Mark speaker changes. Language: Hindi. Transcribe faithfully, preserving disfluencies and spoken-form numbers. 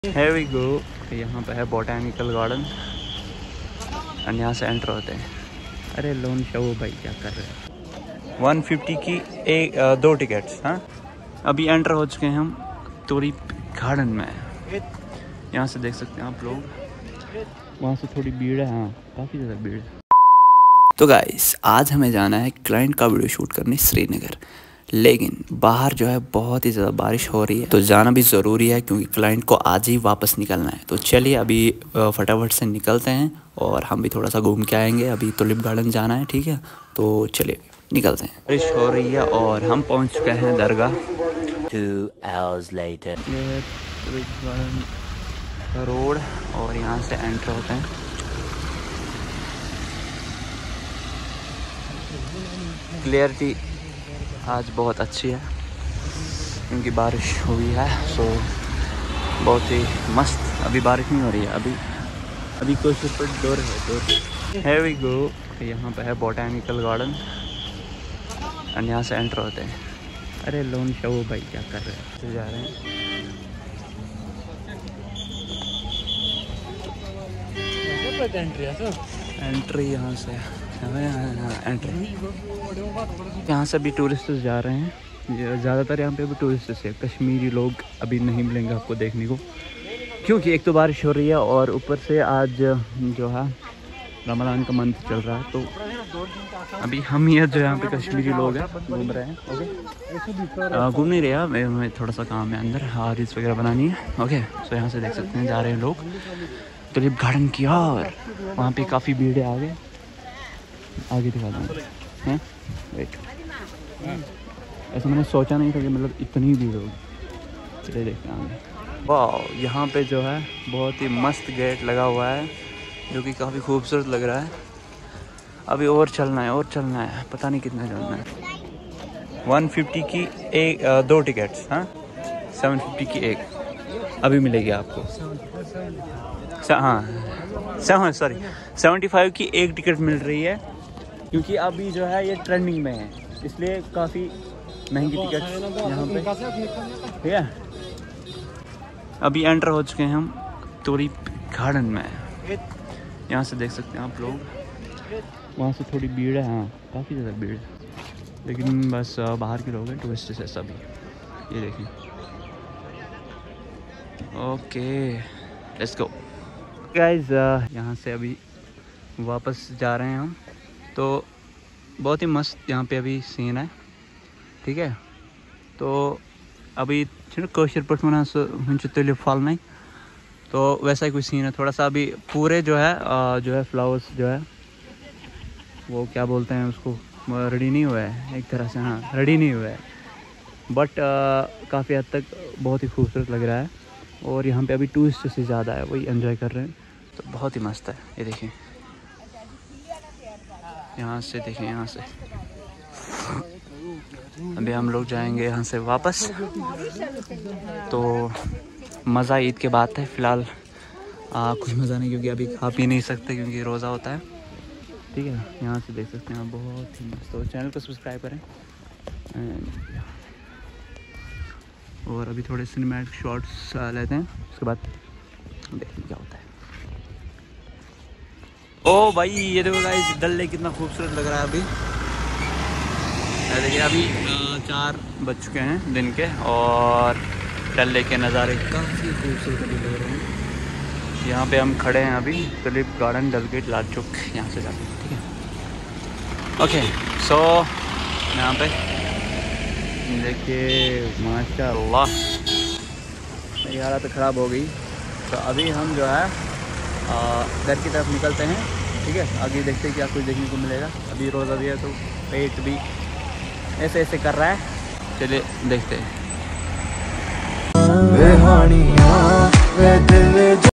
Speaker 1: Here we go। यहाँ पे है बोटैनिकल गार्डन एंड यहाँ से एंटर होते हैं। अरे लोन शो भाई क्या कर रहे हैं। वन फिफ्टी की एक दो टिकट्स। हाँ अभी एंटर हो चुके हैं हम टूरिप गार्डन में। यहाँ से देख सकते हैं आप लोग, वहाँ से थोड़ी भीड़ है। हाँ काफ़ी ज़्यादा भीड़ है।
Speaker 2: तो गाइस आज हमें जाना है क्लाइंट का वीडियो शूट करने श्रीनगर, लेकिन बाहर जो है बहुत ही ज़्यादा बारिश हो रही है तो जाना भी ज़रूरी है क्योंकि क्लाइंट को आज ही वापस निकलना है। तो चलिए अभी फटाफट से निकलते हैं और हम भी थोड़ा सा घूम के आएंगे। अभी टूलिप गार्डन जाना है, ठीक है, तो चलिए निकलते हैं।
Speaker 1: बारिश हो रही है और हम पहुंच चुके हैं दरगाह।
Speaker 2: Two hours later.
Speaker 1: ये है टूलिप गार्डन का रोड और यहाँ से एंटर होते हैं। क्लियरिटी आज बहुत अच्छी है क्योंकि बारिश हुई है, सो बहुत ही मस्त। अभी बारिश नहीं हो रही है, अभी अभी कोशिश पर डोर है डोर। Here we go। यहाँ पे है बोटैनिकल गार्डन एंड यहाँ से एंटर होते हैं। अरे लोन शो भाई क्या कर रहे हैं। तो जा रहे हैं। एंट्री यहाँ से एंट्री यहाँ से भी टूरिस्ट जा रहे हैं। ज़्यादातर यहाँ पे भी टूरिस्ट है। कश्मीरी लोग अभी नहीं मिलेंगे आपको देखने को, क्योंकि एक तो बारिश हो रही है और ऊपर से आज जो है रमज़ान का मंथ चल रहा है। तो अभी हम ये जो यहाँ पे कश्मीरी लोग हैं घूम रहे हैं। ओके घूम नहीं रहे, मैं, मैं थोड़ा सा काम है अंदर, हाँ रील्स वगैरह बनानी है। ओके सो यहाँ से देख सकते हैं जा रहे हैं लोग टूलिप गार्डन की ओर। वहाँ पे काफ़ी भीड़ है। आगे आगे दिखा दूँगा हैं। वेट, ऐसा मैंने सोचा नहीं था कि मतलब इतनी भीड़ होगी। चलिए देखते हैं आगे। वाह यहाँ पे जो है बहुत ही मस्त गेट लगा हुआ है जो कि काफ़ी खूबसूरत लग रहा है। अभी और चलना है और चलना है, पता नहीं कितना चलना है। वन फिफ्टी की एक दो टिकट्स। हाँ सेवन फिफ्टी की एक अभी मिलेगी आपको। हाँ सेवन सॉरी सेवेंटी फाइव की एक टिकट मिल रही है क्योंकि अभी जो है ये ट्रेंडिंग में है, इसलिए काफ़ी महंगी टिकट यहाँ पे, ठीक है। अभी एंटर हो चुके हैं हम टूलिप गार्डन में। यहाँ से देख सकते हैं आप लोग, वहाँ से थोड़ी भीड़ है। हाँ काफ़ी ज़्यादा भीड़ है, लेकिन बस बाहर के लोग हैं, टूरिस्ट है सभी। ये देखिए। Okay let's go guys. यहाँ से अभी वापस जा रहे हैं हम। तो बहुत ही मस्त यहाँ पे अभी सीन है, ठीक है। तो अभी कोशिश पर टूलिप फॉल नहीं, तो वैसा ही कुछ सीन है थोड़ा सा। अभी पूरे जो है आ, जो है फ्लावर्स जो है वो क्या बोलते हैं उसको, रेडी नहीं हुआ है एक तरह से। हाँ रेडी नहीं हुआ है, बट काफ़ी हद तक बहुत ही खूबसूरत लग रहा है। और यहाँ पे अभी टूरिस्ट से ज़्यादा है, वही एंजॉय कर रहे हैं, तो बहुत ही मस्त है। ये देखिए, यहाँ से देखिए, यहाँ से अभी हम लोग जाएंगे यहाँ से वापस। तो मज़ा ईद के बाद है, फ़िलहाल कुछ मज़ा नहीं क्योंकि अभी खा पी नहीं सकते क्योंकि रोज़ा होता है, ठीक है। यहाँ से देख सकते हैं आप, बहुत ही मस्त। तो चैनल को सब्सक्राइब करें और अभी थोड़े सिनेमैटिक शॉट्स लेते हैं, उसके बाद देखते क्या होता है। ओ भाई ये देखो गाइस, डल लेक कितना खूबसूरत लग रहा है। अभी देखिए अभी चार बज चुके हैं दिन के और डल लेक के नज़ारे काफ़ी खूबसूरत अभी लग रहे हैं। यहाँ पे हम खड़े हैं अभी tulip garden, Dal gate, Lal Chowk, यहाँ से जाते हैं, ठीक है। ओके सो यहाँ पे देखिए माशाल्लाह मेरी हालत ख़राब हो गई। तो अभी हम जो है घर की तरफ निकलते हैं, ठीक है। आगे देखते हैं क्या कुछ देखने को मिलेगा। अभी रोज़ा भी है तो पेट भी ऐसे ऐसे कर रहा है, चलिए देखते हैं।